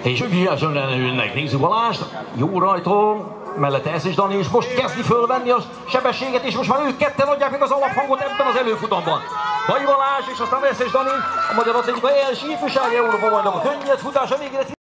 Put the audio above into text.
És vigyázzon önnek, nézzük Balást, jó rajta, mellette Eszes Dani, és most kezdi fölvenni a sebességet, és most már ők ketten adják meg az alaphangot ebben az előfutamban. Nagy Balázs, és aztán Eszes Dani, a Magyar Atlétika első ifjúsági Európa bajnok, a könnyed futása végére.